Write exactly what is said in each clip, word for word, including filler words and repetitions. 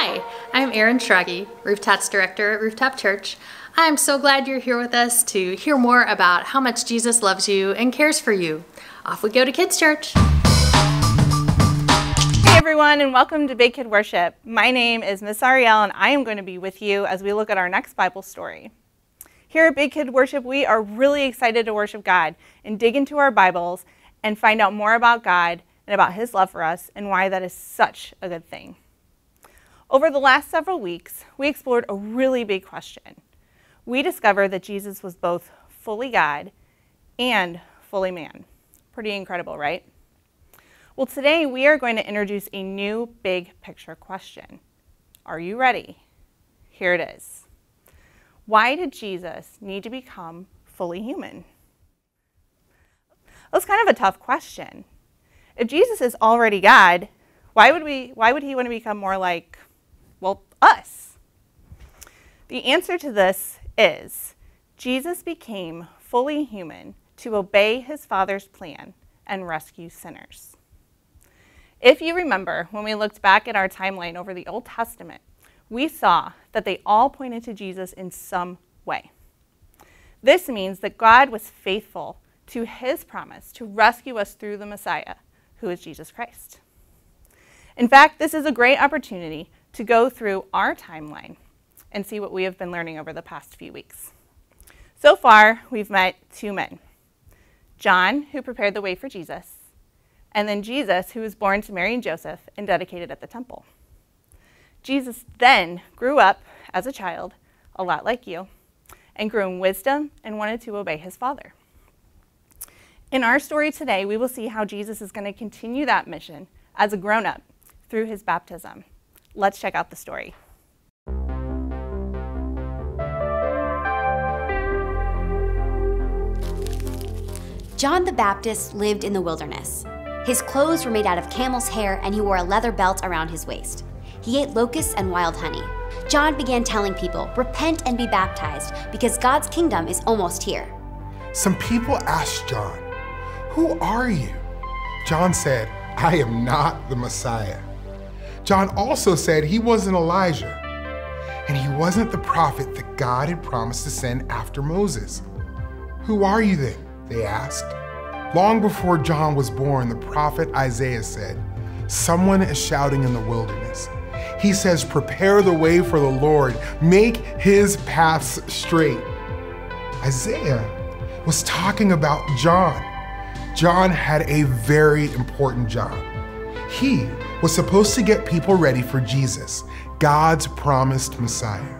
Hi, I'm Erin Schraggy, Rooftots Director at Rooftop Church. I'm so glad you're here with us to hear more about how much Jesus loves you and cares for you. Off we go to Kids Church. Hey everyone, and welcome to Big Kid Worship. My name is Miss Ariel, and I am going to be with you as we look at our next Bible story. Here at Big Kid Worship, we are really excited to worship God and dig into our Bibles and find out more about God and about His love for us and why that is such a good thing. Over the last several weeks, we explored a really big question. We discovered that Jesus was both fully God and fully man. Pretty incredible, right? Well, today we are going to introduce a new big picture question. Are you ready? Here it is. Why did Jesus need to become fully human? That's kind of a tough question. If Jesus is already God, why would we, why would he want to become more like, well, us? The answer to this is Jesus became fully human to obey his Father's plan and rescue sinners. If you remember, when we looked back at our timeline over the Old Testament, we saw that they all pointed to Jesus in some way. This means that God was faithful to his promise to rescue us through the Messiah, who is Jesus Christ. In fact, this is a great opportunity to go through our timeline and see what we have been learning over the past few weeks. So far, we've met two men, John, who prepared the way for Jesus, and then Jesus, who was born to Mary and Joseph and dedicated at the temple. Jesus then grew up as a child, a lot like you, and grew in wisdom and wanted to obey his Father. In our story today, we will see how Jesus is going to continue that mission as a grown-up through his baptism. Let's check out the story. John the Baptist lived in the wilderness. His clothes were made out of camel's hair, and he wore a leather belt around his waist. He ate locusts and wild honey. John began telling people, "Repent and be baptized, because God's kingdom is almost here." Some people asked John, "Who are you?" John said, "I am not the Messiah." John also said he wasn't Elijah, and he wasn't the prophet that God had promised to send after Moses. "Who are you then?" they asked. Long before John was born, the prophet Isaiah said, "Someone is shouting in the wilderness. He says, 'Prepare the way for the Lord, make his paths straight.'" Isaiah was talking about John. John had a very important job. He was supposed to get people ready for Jesus, God's promised Messiah.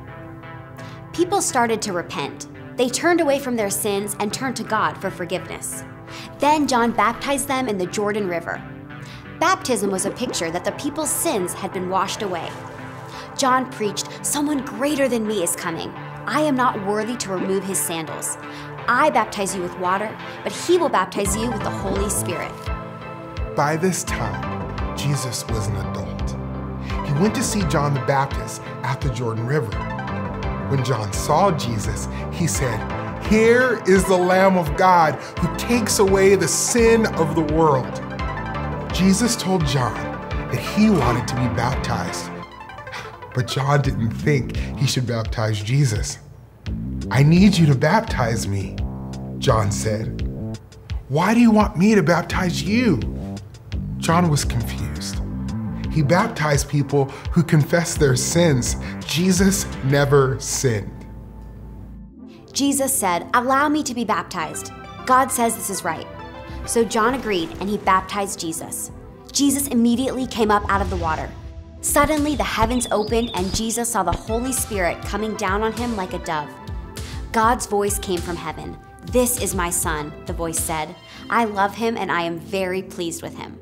People started to repent. They turned away from their sins and turned to God for forgiveness. Then John baptized them in the Jordan River. Baptism was a picture that the people's sins had been washed away. John preached, "Someone greater than me is coming. I am not worthy to remove his sandals. I baptize you with water, but he will baptize you with the Holy Spirit." By this time, Jesus was an adult. He went to see John the Baptist at the Jordan River. When John saw Jesus, he said, "Here is the Lamb of God who takes away the sin of the world." Jesus told John that he wanted to be baptized, but John didn't think he should baptize Jesus. "I need you to baptize me," John said. "Why do you want me to baptize you?" John was confused. He baptized people who confessed their sins. Jesus never sinned. Jesus said, "Allow me to be baptized. God says this is right." So John agreed, and he baptized Jesus. Jesus immediately came up out of the water. Suddenly, the heavens opened, and Jesus saw the Holy Spirit coming down on him like a dove. God's voice came from heaven. "This is my son," the voice said. "I love him, and I am very pleased with him."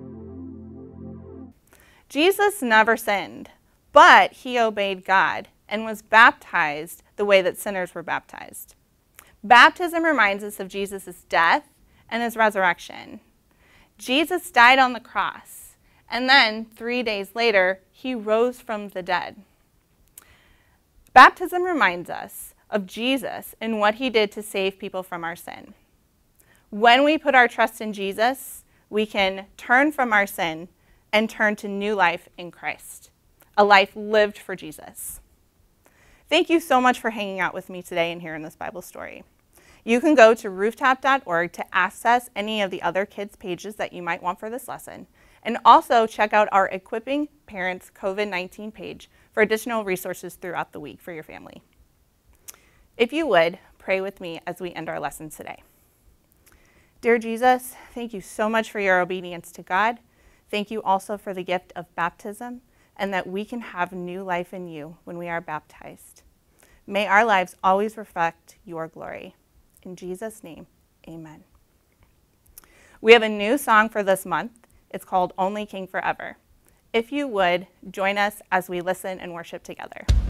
Jesus never sinned, but he obeyed God and was baptized the way that sinners were baptized. Baptism reminds us of Jesus' death and his resurrection. Jesus died on the cross, and then three days later, he rose from the dead. Baptism reminds us of Jesus and what he did to save people from our sin. When we put our trust in Jesus, we can turn from our sin and turn to new life in Christ, a life lived for Jesus. Thank you so much for hanging out with me today and hearing this Bible story. You can go to rooftop dot org to access any of the other kids' pages that you might want for this lesson, and also check out our Equipping Parents COVID nineteen page for additional resources throughout the week for your family. If you would, pray with me as we end our lesson today. Dear Jesus, thank you so much for your obedience to God. Thank you also for the gift of baptism, and that we can have new life in you when we are baptized. May our lives always reflect your glory. In Jesus' name, amen. We have a new song for this month. It's called Only King Forever. If you would, join us as we listen and worship together.